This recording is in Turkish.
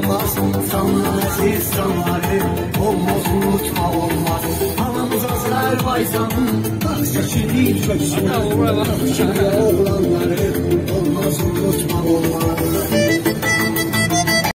olmaz. Sanlı aziz sanları olmaz, unutma olmaz. Anamız Azerbaycan'ın, çekilir köksünü.